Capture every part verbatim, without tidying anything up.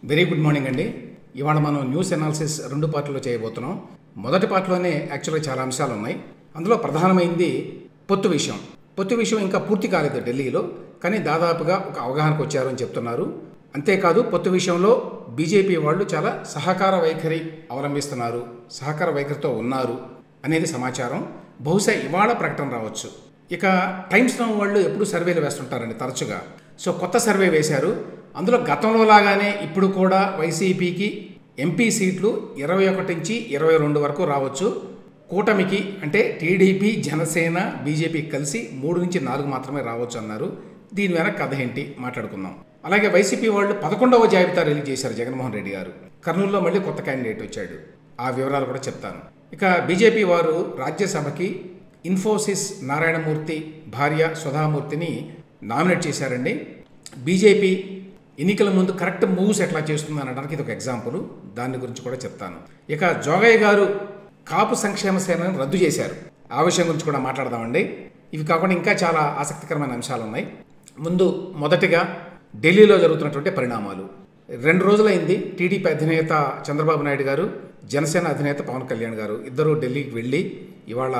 Very good morning అండి. ఇవాళ మనం న్యూస్ అనాలిసిస్ రెండు పార్ట్లో చేయబోతున్నాం. మొదటి పార్ట్లోనే యాక్చువల్గా చాలా అంశాలు ఉన్నాయి. అందులో ప్రధానమైంది పొత్తు విషయం. పొత్తు విషయం ఇంకా పూర్తి కాలేదు ఢిల్లీలో, కానీ దాదాపుగా ఒక అవగాహనకు వచ్చారు అని చెప్తున్నారు. అంతేకాదు పొత్తు విషయంలో బీజేపీ వాళ్ళు చాలా సహకార వైఖరి అవలంబిస్తున్నారు, సహకార వైఖరితో ఉన్నారు అనేది సమాచారం. బహుశా ఇవాళ ప్రకటన రావచ్చు. ఇక టైమ్స్ నౌ వాళ్ళు ఎప్పుడు సర్వేలు వేస్తుంటారండి తరచుగా. సో కొత్త సర్వే వేశారు. అందులో గతంలో లాగానే ఇప్పుడు కూడా వైసీపీకి ఎంపీ సీట్లు ఇరవై ఒకటి నుంచి ఇరవై రెండు వరకు రావచ్చు. కూటమికి అంటే టీడీపీ, జనసేన, బీజేపీ కలిసి మూడు నుంచి నాలుగు మాత్రమే రావచ్చు అన్నారు. దీని వెనక కథ ఏంటి మాట్లాడుకుందాం. అలాగే వైసీపీ వాళ్ళు పదకొండవ జాబితా రిలీజ్ చేశారు జగన్మోహన్ రెడ్డి గారు. కర్నూలులో మళ్ళీ కొత్త క్యాండిడేట్ వచ్చాడు. ఆ వివరాలు కూడా చెప్తాను. ఇక బీజేపీ వారు రాజ్యసభకి ఇన్ఫోసిస్ నారాయణమూర్తి భార్య సుధామూర్తిని నామినేట్ చేశారండి. బీజేపీ ఎన్నికల ముందు కరెక్ట్ మూవ్స్ ఎట్లా చేస్తుంది అనడానికి ఇది ఒక ఎగ్జాంపుల్. దాని గురించి కూడా చెప్తాను. ఇక జోగయ్య గారు కాపు సంక్షేమ సేనను రద్దు చేశారు. ఆ విషయం గురించి కూడా మాట్లాడదామండి. ఇవి కాకుండా ఇంకా చాలా ఆసక్తికరమైన అంశాలు ఉన్నాయి. ముందు మొదటిగా ఢిల్లీలో జరుగుతున్నటువంటి పరిణామాలు. రెండు రోజులైంది టీడీపీ అధినేత చంద్రబాబు నాయుడు గారు, జనసేన అధినేత పవన్ కళ్యాణ్ గారు ఇద్దరు ఢిల్లీకి వెళ్ళి ఇవాళ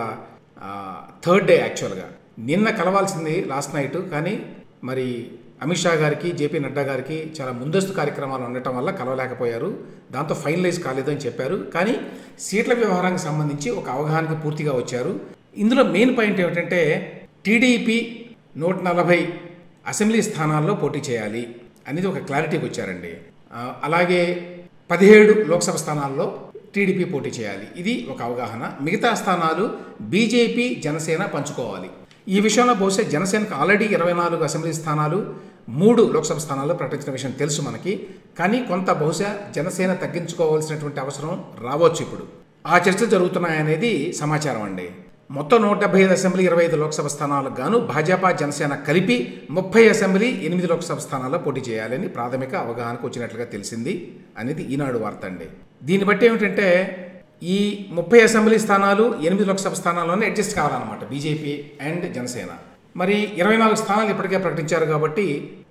థర్డ్ డే యాక్చువల్గా నిన్న కలవాల్సింది లాస్ట్ నైట్, కానీ మరి అమిత్ షా గారికి, జేపీ నడ్డా గారికి చాలా ముందస్తు కార్యక్రమాలు ఉండటం వల్ల కలవలేకపోయారు. దాంతో ఫైనలైజ్ కాలేదని చెప్పారు. కానీ సీట్ల వ్యవహారానికి సంబంధించి ఒక అవగాహనకి పూర్తిగా వచ్చారు. ఇందులో మెయిన్ పాయింట్ ఏమిటంటే టీడీపీ నూట నలభై అసెంబ్లీ స్థానాల్లో పోటీ చేయాలి అనేది ఒక క్లారిటీకి వచ్చారండి. అలాగే పదిహేడు లోక్సభ స్థానాల్లో టీడీపీ పోటీ చేయాలి, ఇది ఒక అవగాహన. మిగతా స్థానాలు బీజేపీ, జనసేన పంచుకోవాలి. ఈ విషయంలో బహుశా జనసేనకు ఆల్రెడీ ఇరవై నాలుగు అసెంబ్లీ స్థానాలు, మూడు లోక్సభ స్థానాల్లో ప్రకటించిన విషయం తెలుసు మనకి. కానీ కొంత బహుశా జనసేన తగ్గించుకోవాల్సినటువంటి అవసరం రావచ్చు. ఇప్పుడు ఆ చర్చలు జరుగుతున్నాయనేది సమాచారం అండి. మొత్తం నూట డెబ్బై ఐదు అసెంబ్లీ, ఇరవై ఐదు లోక్సభ స్థానాలకు గాను భాజపా, జనసేన కలిపి ముప్పై అసెంబ్లీ, ఎనిమిది లోక్సభ స్థానాల్లో పోటీ చేయాలని ప్రాథమిక అవగాహనకు వచ్చినట్లుగా తెలిసింది అనేది ఈనాడు వార్త అండి. దీన్ని బట్టి ఏమిటంటే ఈ ముప్పై అసెంబ్లీ స్థానాలు, ఎనిమిది లోక్సభ స్థానాల్లోనే అడ్జస్ట్ కావాలన్నమాట బీజేపీ అండ్ జనసేన. మరి ఇరవై నాలుగు స్థానాలు ఇప్పటికే ప్రకటించారు కాబట్టి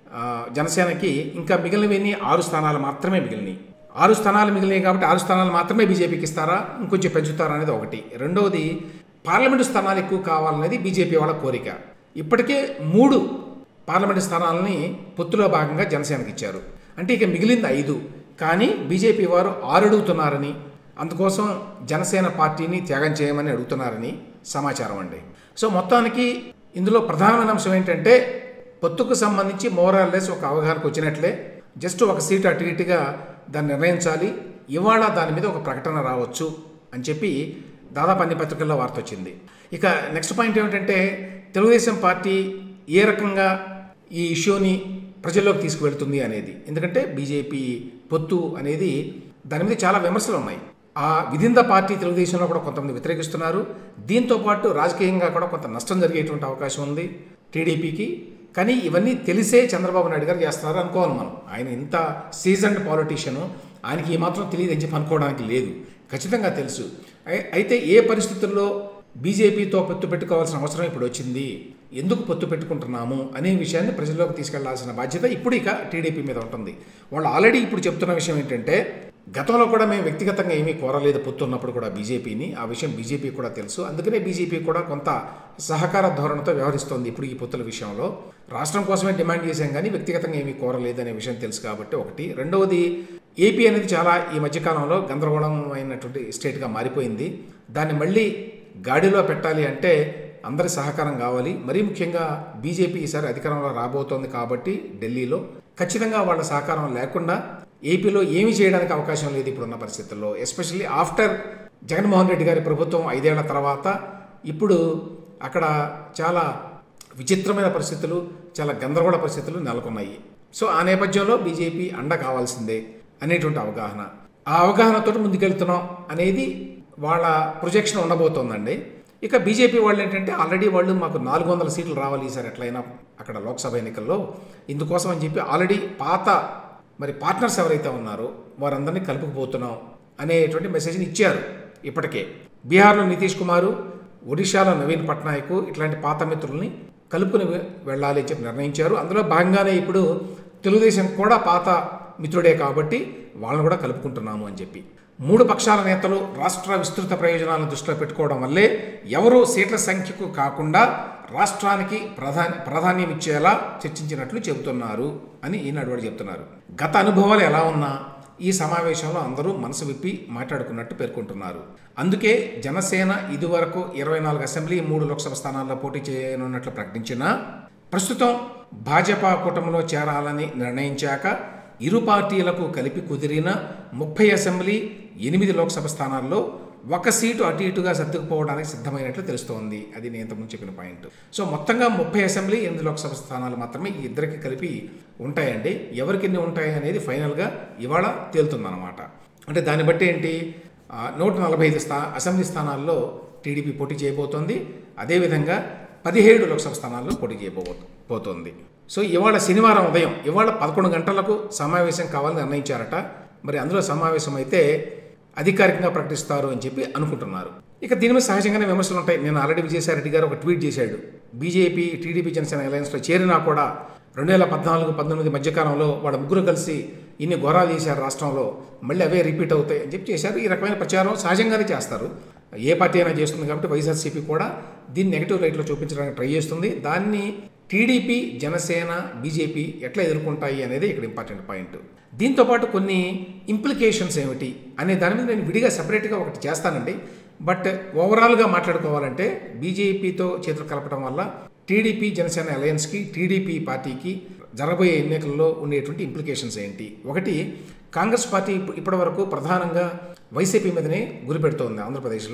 జనసేనకి ఇంకా మిగిలినవన్నీ ఆరు స్థానాలు మాత్రమే మిగిలినాయి. ఆరు స్థానాలు మిగిలినాయి కాబట్టి ఆరు స్థానాలు మాత్రమే బీజేపీకి ఇస్తారా, ఇంకొంచెం పెంచుతారా అనేది ఒకటి. రెండవది పార్లమెంటు స్థానాలు ఎక్కువ కావాలనేది బీజేపీ వాళ్ళ కోరిక. ఇప్పటికే మూడు పార్లమెంటు స్థానాలని పొత్తులో భాగంగా జనసేనకి ఇచ్చారు. అంటే ఇక మిగిలింది ఐదు, కానీ బీజేపీ వారు ఆరు అడుగుతున్నారని, అందుకోసం జనసేన పార్టీని త్యాగం చేయమని అడుగుతున్నారని సమాచారం అండి. సో మొత్తానికి ఇందులో ప్రధానమైన అంశం ఏంటంటే పొత్తుకు సంబంధించి మోరాల్లెస్ ఒక అవగాహనకు వచ్చినట్లే. జస్ట్ ఒక సీట్ అటు ఇటుగా దాన్ని నిర్ణయించాలి. ఇవాళ దాని మీద ఒక ప్రకటన రావచ్చు అని చెప్పి దాదాపు అన్ని పత్రికల్లో వార్త వచ్చింది. ఇక నెక్స్ట్ పాయింట్ ఏమిటంటే తెలుగుదేశం పార్టీ ఏ రకంగా ఈ ఇష్యూని ప్రజల్లోకి తీసుకువెళ్తుంది అనేది. ఎందుకంటే బీజేపీ పొత్తు అనేది దాని మీద చాలా విమర్శలు ఉన్నాయి. ఆ విధింద పార్టీ తెలుగుదేశంలో కూడా కొంతమంది వ్యతిరేకిస్తున్నారు. దీంతో పాటు రాజకీయంగా కూడా కొంత నష్టం జరిగేటువంటి అవకాశం ఉంది టీడీపీకి. కానీ ఇవన్నీ తెలిసే చంద్రబాబు నాయుడు గారు చేస్తున్నారు అనుకోవాలి మనం. ఆయన ఇంత సీజన్డ్ పాలిటీషియను, ఆయనకి ఏమాత్రం తెలియదు అని చెప్పి అనుకోవడానికి లేదు, ఖచ్చితంగా తెలుసు. అయితే ఏ పరిస్థితుల్లో బీజేపీతో పొత్తు పెట్టుకోవాల్సిన అవసరం ఇప్పుడు వచ్చింది, ఎందుకు పొత్తు పెట్టుకుంటున్నాము అనే విషయాన్ని ప్రజల్లోకి తీసుకెళ్లాల్సిన బాధ్యత ఇప్పుడు ఇక టీడీపీ మీద ఉంటుంది. వాళ్ళు ఆల్రెడీ ఇప్పుడు చెప్తున్న విషయం ఏంటంటే గతంలో కూడా మేము వ్యక్తిగతంగా ఏమీ కోరలేదు పొత్తు ఉన్నప్పుడు కూడా బీజేపీని, ఆ విషయం బీజేపీ కూడా తెలుసు. అందుకనే బీజేపీ కూడా కొంత సహకార ధోరణితో వ్యవహరిస్తోంది ఇప్పుడు ఈ పొత్తుల విషయంలో. రాష్ట్రం కోసమే డిమాండ్ చేశాం కానీ వ్యక్తిగతంగా ఏమీ కోరలేదు అనే విషయం తెలుసు కాబట్టి ఒకటి. రెండవది ఏపీ అనేది చాలా ఈ మధ్యకాలంలో గందరగోళమైనటువంటి స్టేట్గా మారిపోయింది. దాన్ని మళ్ళీ గాడిలో పెట్టాలి అంటే అందరి సహకారం కావాలి. మరీ ముఖ్యంగా బీజేపీ ఈసారి అధికారంలో రాబోతోంది కాబట్టి ఢిల్లీలో ఖచ్చితంగా వాళ్ళ సహకారం లేకుండా ఏపీలో ఏమీ చేయడానికి అవకాశం లేదు ఇప్పుడున్న పరిస్థితుల్లో. ఎస్పెషల్లీ ఆఫ్టర్ జగన్మోహన్ రెడ్డి గారి ప్రభుత్వం ఐదేళ్ల తర్వాత ఇప్పుడు అక్కడ చాలా విచిత్రమైన పరిస్థితులు, చాలా గందరగోళ పరిస్థితులు నెలకొన్నాయి. సో ఆ నేపథ్యంలో బీజేపీ అండ కావాల్సిందే అనేటువంటి అవగాహన, ఆ అవగాహనతో ముందుకెళ్తున్నాం అనేది వాళ్ళ ప్రొజెక్షన్ ఉండబోతోందండి. ఇక బీజేపీ వాళ్ళు ఏంటంటే ఆల్రెడీ వాళ్ళు మాకు నాలుగు వందల సీట్లు రావాలి ఈసారి ఎట్లయినా అక్కడ లోక్సభ ఎన్నికల్లో, ఇందుకోసం అని చెప్పి ఆల్రెడీ పాత మరి పార్ట్నర్స్ ఎవరైతే ఉన్నారో వారందరినీ కలుపుకుపోతున్నాం అనేటువంటి మెసేజ్ని ఇచ్చారు ఇప్పటికే. బీహార్లో నితీష్ కుమారు, ఒడిశాలో నవీన్ పట్నాయక్ ఇట్లాంటి పాత మిత్రుల్ని కలుపుకుని వెళ్ళాలి అని చెప్పి నిర్ణయించారు. అందులో భాగంగానే ఇప్పుడు తెలుగుదేశం కూడా పాత మిత్రుడే కాబట్టి వాళ్ళని కూడా కలుపుకుంటున్నాము అని చెప్పి. మూడు పక్షాల నేతలు రాష్ట్ర విస్తృత ప్రయోజనాలను దృష్టిలో పెట్టుకోవడం వల్లే ఎవరూ సీట్ల సంఖ్యకు కాకుండా రాష్ట్రానికి ప్రాధాన్య ప్రాధాన్యం ఇచ్చేలా చర్చించినట్లు చెబుతున్నారు అని ఈనాడు వాడు చెప్తున్నారు. గత అనుభవాలు ఎలా ఉన్నా ఈ సమావేశంలో అందరూ మనసు విప్పి మాట్లాడుకున్నట్టు పేర్కొంటున్నారు. అందుకే జనసేన ఇదివరకు ఇరవై నాలుగు అసెంబ్లీ మూడు లోక్సభ స్థానాల్లో పోటీ చేయనున్నట్లు ప్రకటించినా ప్రస్తుతం భాజపా కూటమిలో చేరాలని నిర్ణయించాక ఇరు పార్టీలకు కలిపి కుదిరిన ముప్పై అసెంబ్లీ ఎనిమిది లోక్సభ స్థానాల్లో ఒక సీటు అటు ఇటుగా సర్దుకుపోవడానికి సిద్ధమైనట్లు తెలుస్తోంది. అది నేను ఇంతకుముందు చెప్పిన పాయింట్. సో మొత్తంగా ముప్పై అసెంబ్లీ ఎనిమిది లోక్సభ స్థానాలు మాత్రమే ఈ ఇద్దరికి కలిపి ఉంటాయండి. ఎవరికి ఎన్ని ఉంటాయి అనేది ఫైనల్గా ఇవాళ తేలుతుందన్నమాట. అంటే దాన్ని బట్టి ఏంటి, నూట నలభై ఐదు స్థా అసెంబ్లీ స్థానాల్లో టీడీపీ పోటీ చేయబోతోంది. అదేవిధంగా పదిహేడు లోక్సభ స్థానాల్లో పోటీ చేయబోతోంది. సో ఇవాళ శనివారం ఉదయం ఇవాళ పదకొండు గంటలకు సమావేశం కావాలని నిర్ణయించారట. మరి అందులో సమావేశం అయితే అధికారికంగా ప్రకటిస్తారు అని చెప్పి అనుకుంటున్నారు. ఇక దీని మీద సహజంగానే విమర్శలు ఉంటాయి. నేను ఆల్రెడీ విజయసాయిరెడ్డి గారు ఒక ట్వీట్ చేశాడు. బీజేపీ టీడీపీ జనసేన అలయన్స్లో చేరినా కూడా రెండు వేల పద్నాలుగు పంతొమ్మిది మధ్యకాలంలో వాళ్ళ ముగ్గురు కలిసి ఇన్ని ఘోరాలు చేశారు రాష్ట్రంలో, మళ్ళీ అవే రిపీట్ అవుతాయి అని చెప్పి చేశారు. ఈ రకమైన ప్రచారం సహజంగానే చేస్తారు, ఏ పార్టీ అయినా చేస్తుంది. కాబట్టి వైఎస్ఆర్సీపీ కూడా దీన్ని నెగిటివ్ లైట్లో చూపించడానికి ట్రై చేస్తుంది. దాన్ని టీడీపీ జనసేన బీజేపీ ఎట్లా ఎదుర్కొంటాయి అనేది ఇక్కడ ఇంపార్టెంట్ పాయింట్. దీంతోపాటు కొన్ని ఇంప్లికేషన్స్ ఏమిటి అనే దాని మీద నేను విడిగా సపరేట్గా ఒకటి చేస్తానండి. బట్ ఓవరాల్గా మాట్లాడుకోవాలంటే బీజేపీతో చేతులు కలపడం వల్ల టీడీపీ జనసేన అలయన్స్కి టీడీపీ పార్టీకి జరగబోయే ఎన్నికల్లో ఉండేటువంటి ఇంప్లికేషన్స్ ఏంటి? ఒకటి, కాంగ్రెస్ పార్టీ ఇప్పటి వరకు ప్రధానంగా వైసీపీ మీదనే గురిపెడుతోంది ఆంధ్రప్రదేశ్లో.